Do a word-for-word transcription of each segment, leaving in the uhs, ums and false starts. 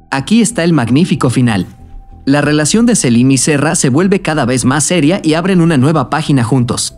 Aquí está el magnífico final. La relación de Selim y Serra se vuelve cada vez más seria y abren una nueva página juntos.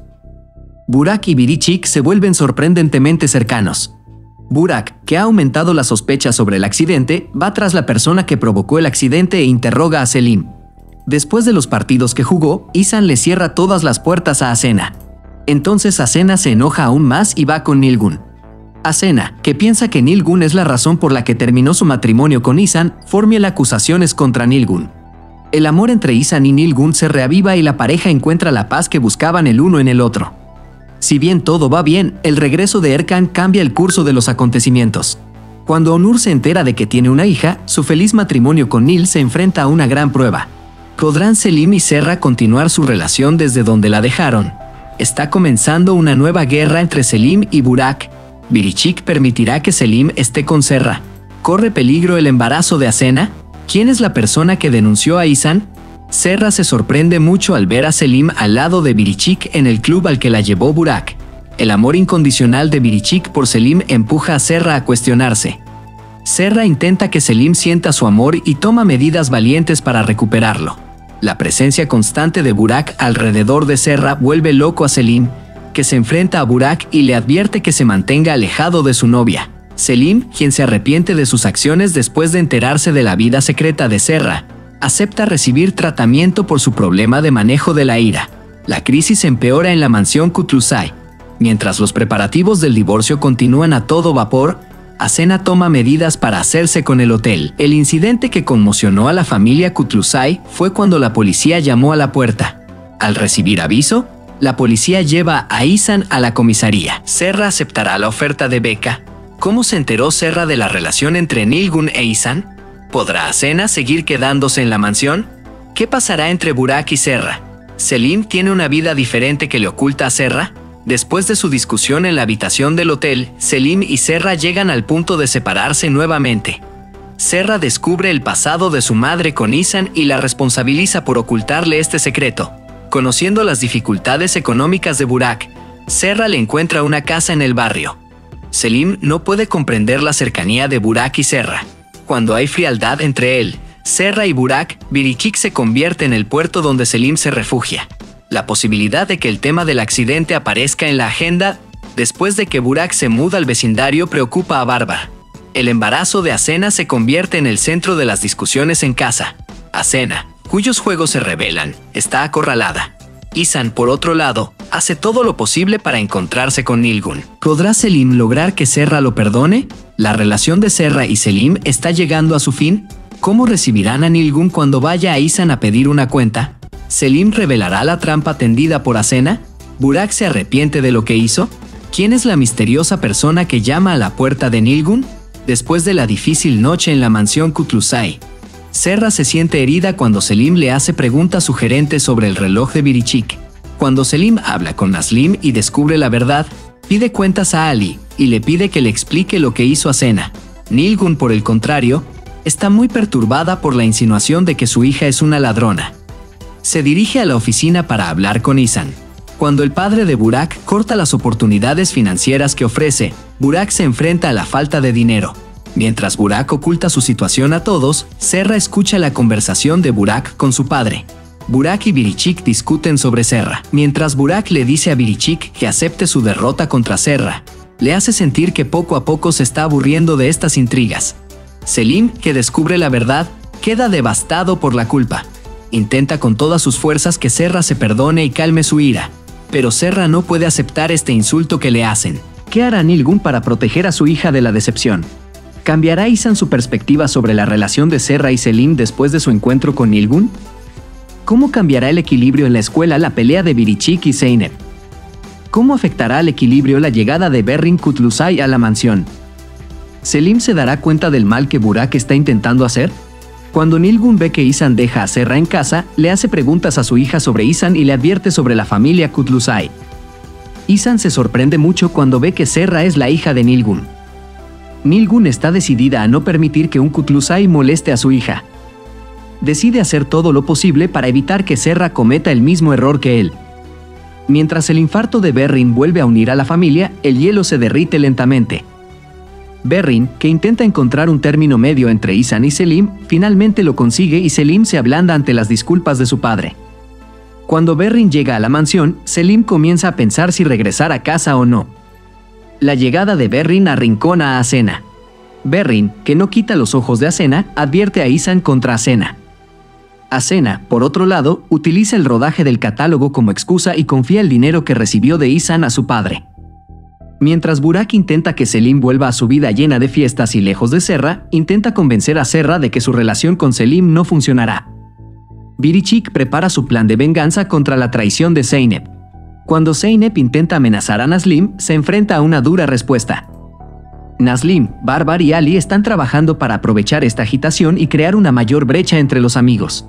Burak y Biricik se vuelven sorprendentemente cercanos. Burak, que ha aumentado las sospechas sobre el accidente, va tras la persona que provocó el accidente e interroga a Selim. Después de los partidos que jugó, Ihsan le cierra todas las puertas a Asena. Entonces Asena se enoja aún más y va con Nilgün. Asena, que piensa que Nilgün es la razón por la que terminó su matrimonio con Ihsan, formula acusaciones contra Nilgün. El amor entre Ihsan y Nilgün se reaviva y la pareja encuentra la paz que buscaban el uno en el otro. Si bien todo va bien, el regreso de Erkan cambia el curso de los acontecimientos. Cuando Onur se entera de que tiene una hija, su feliz matrimonio con Nil se enfrenta a una gran prueba. ¿Podrán Selim y Serra continuar su relación desde donde la dejaron? Está comenzando una nueva guerra entre Selim y Burak. ¿Biricik permitirá que Selim esté con Serra? ¿Corre peligro el embarazo de Asena? ¿Quién es la persona que denunció a Ihsan? Serra se sorprende mucho al ver a Selim al lado de Biricik en el club al que la llevó Burak. El amor incondicional de Biricik por Selim empuja a Serra a cuestionarse. Serra intenta que Selim sienta su amor y toma medidas valientes para recuperarlo. La presencia constante de Burak alrededor de Serra vuelve loco a Selim, que se enfrenta a Burak y le advierte que se mantenga alejado de su novia. Selim, quien se arrepiente de sus acciones después de enterarse de la vida secreta de Serra, acepta recibir tratamiento por su problema de manejo de la ira. La crisis empeora en la mansión Kutlusay. Mientras los preparativos del divorcio continúan a todo vapor, Asena toma medidas para hacerse con el hotel. El incidente que conmocionó a la familia Kutlusay fue cuando la policía llamó a la puerta. Al recibir aviso, la policía lleva a Ihsan a la comisaría. ¿Serra aceptará la oferta de beca? ¿Cómo se enteró Serra de la relación entre Nilgün e Ihsan? ¿Podrá Asena seguir quedándose en la mansión? ¿Qué pasará entre Burak y Serra? ¿Selim tiene una vida diferente que le oculta a Serra? Después de su discusión en la habitación del hotel, Selim y Serra llegan al punto de separarse nuevamente. Serra descubre el pasado de su madre con Ihsan y la responsabiliza por ocultarle este secreto. Conociendo las dificultades económicas de Burak, Serra le encuentra una casa en el barrio. Selim no puede comprender la cercanía de Burak y Serra. Cuando hay frialdad entre él, Serra y Burak, Biricik se convierte en el puerto donde Selim se refugia. La posibilidad de que el tema del accidente aparezca en la agenda después de que Burak se muda al vecindario preocupa a Bárbara. El embarazo de Asena se convierte en el centro de las discusiones en casa. Asena, cuyos juegos se revelan, está acorralada. Ihsan, por otro lado, hace todo lo posible para encontrarse con Nilgün. ¿Podrá Selim lograr que Serra lo perdone? ¿La relación de Serra y Selim está llegando a su fin? ¿Cómo recibirán a Nilgün cuando vaya a Ihsan a pedir una cuenta? ¿Selim revelará la trampa tendida por Asena? ¿Burak se arrepiente de lo que hizo? ¿Quién es la misteriosa persona que llama a la puerta de Nilgün? Después de la difícil noche en la mansión Kutlusay, Serra se siente herida cuando Selim le hace preguntas sugerentes sobre el reloj de Biricik. Cuando Selim habla con Naslim y descubre la verdad, pide cuentas a Ali y le pide que le explique lo que hizo Asena. Nilgün, por el contrario, está muy perturbada por la insinuación de que su hija es una ladrona. Se dirige a la oficina para hablar con Ihsan. Cuando el padre de Burak corta las oportunidades financieras que ofrece, Burak se enfrenta a la falta de dinero. Mientras Burak oculta su situación a todos, Serra escucha la conversación de Burak con su padre. Burak y Biricik discuten sobre Serra. Mientras Burak le dice a Biricik que acepte su derrota contra Serra, le hace sentir que poco a poco se está aburriendo de estas intrigas. Selim, que descubre la verdad, queda devastado por la culpa. Intenta con todas sus fuerzas que Serra se perdone y calme su ira, pero Serra no puede aceptar este insulto que le hacen. ¿Qué hará Nilgün para proteger a su hija de la decepción? ¿Cambiará Ihsan su perspectiva sobre la relación de Serra y Selim después de su encuentro con Nilgün? ¿Cómo cambiará el equilibrio en la escuela la pelea de Biricik y Zeynep? ¿Cómo afectará al equilibrio la llegada de Berrin Kutlusay a la mansión? ¿Selim se dará cuenta del mal que Burak está intentando hacer? Cuando Nilgün ve que Ihsan deja a Serra en casa, le hace preguntas a su hija sobre Ihsan y le advierte sobre la familia Kutlusay. Ihsan se sorprende mucho cuando ve que Serra es la hija de Nilgün. Nilgün está decidida a no permitir que un Kutlusay moleste a su hija. Decide hacer todo lo posible para evitar que Serra cometa el mismo error que él. Mientras el infarto de Berrin vuelve a unir a la familia, el hielo se derrite lentamente. Berrin, que intenta encontrar un término medio entre Ihsan y Selim, finalmente lo consigue y Selim se ablanda ante las disculpas de su padre. Cuando Berrin llega a la mansión, Selim comienza a pensar si regresar a casa o no. La llegada de Berrin arrincona a Asena. Berrin, que no quita los ojos de Asena, advierte a Ihsan contra Asena. Asena, por otro lado, utiliza el rodaje del catálogo como excusa y confía el dinero que recibió de Ihsan a su padre. Mientras Burak intenta que Selim vuelva a su vida llena de fiestas y lejos de Serra, intenta convencer a Serra de que su relación con Selim no funcionará. Birichik prepara su plan de venganza contra la traición de Zeynep. Cuando Zeynep intenta amenazar a Naslim, se enfrenta a una dura respuesta. Naslim, Barbar y Ali están trabajando para aprovechar esta agitación y crear una mayor brecha entre los amigos.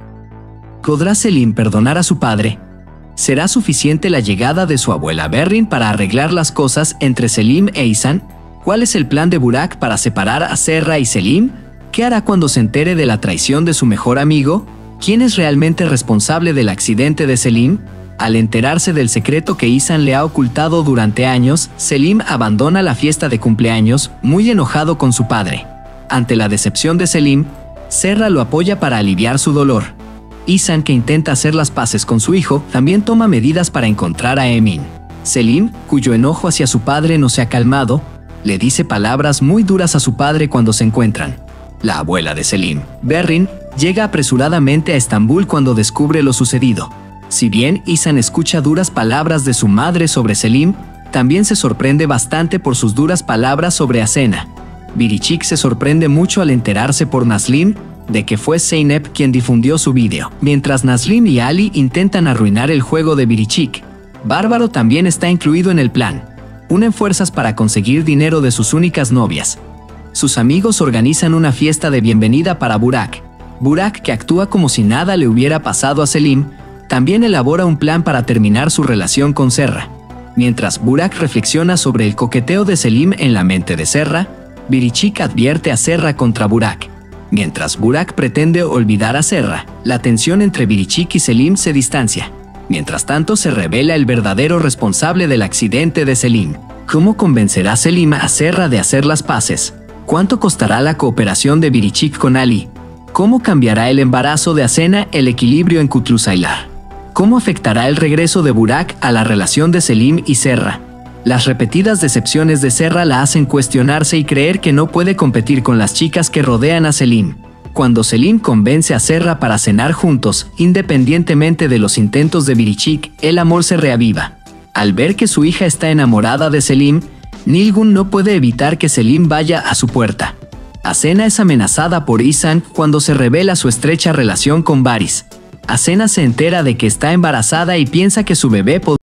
¿Podrá Selim perdonar a su padre? ¿Será suficiente la llegada de su abuela Berrin para arreglar las cosas entre Selim e Ihsan? ¿Cuál es el plan de Burak para separar a Serra y Selim? ¿Qué hará cuando se entere de la traición de su mejor amigo? ¿Quién es realmente responsable del accidente de Selim? Al enterarse del secreto que Ihsan le ha ocultado durante años, Selim abandona la fiesta de cumpleaños, muy enojado con su padre. Ante la decepción de Selim, Serra lo apoya para aliviar su dolor. Ihsan, que intenta hacer las paces con su hijo, también toma medidas para encontrar a Emin. Selim, cuyo enojo hacia su padre no se ha calmado, le dice palabras muy duras a su padre cuando se encuentran. La abuela de Selim, Berrin, llega apresuradamente a Estambul cuando descubre lo sucedido. Si bien Ihsan escucha duras palabras de su madre sobre Selim, también se sorprende bastante por sus duras palabras sobre Asena. Birichik se sorprende mucho al enterarse por Naslim de que fue Zeynep quien difundió su vídeo. Mientras Naslim y Ali intentan arruinar el juego de Birichik, Bárbaro también está incluido en el plan. Unen fuerzas para conseguir dinero de sus únicas novias. Sus amigos organizan una fiesta de bienvenida para Burak. Burak, que actúa como si nada le hubiera pasado a Selim, también elabora un plan para terminar su relación con Serra. Mientras Burak reflexiona sobre el coqueteo de Selim en la mente de Serra, Birichik advierte a Serra contra Burak. Mientras Burak pretende olvidar a Serra, la tensión entre Birichik y Selim se distancia. Mientras tanto, se revela el verdadero responsable del accidente de Selim. ¿Cómo convencerá Selim a Serra de hacer las paces? ¿Cuánto costará la cooperación de Birichik con Ali? ¿Cómo cambiará el embarazo de Asena el equilibrio en Kutlusaylar? ¿Cómo afectará el regreso de Burak a la relación de Selim y Serra? Las repetidas decepciones de Serra la hacen cuestionarse y creer que no puede competir con las chicas que rodean a Selim. Cuando Selim convence a Serra para cenar juntos, independientemente de los intentos de Birichik, el amor se reaviva. Al ver que su hija está enamorada de Selim, Nilgun no puede evitar que Selim vaya a su puerta. Asena es amenazada por Ihsan cuando se revela su estrecha relación con Baris. Asena se entera de que está embarazada y piensa que su bebé podría